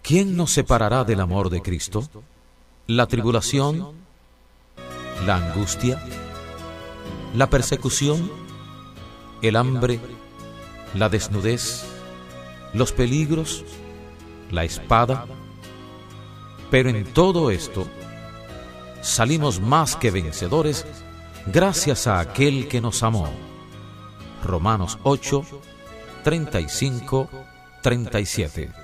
¿Quién nos separará del amor de Cristo? ¿La tribulación? ¿La angustia? ¿La persecución? ¿El hambre? ¿La desnudez? ¿Los peligros? ¿La espada? Pero en todo esto salimos más que vencedores gracias a aquel que nos amó. Romanos 8, 35, 37.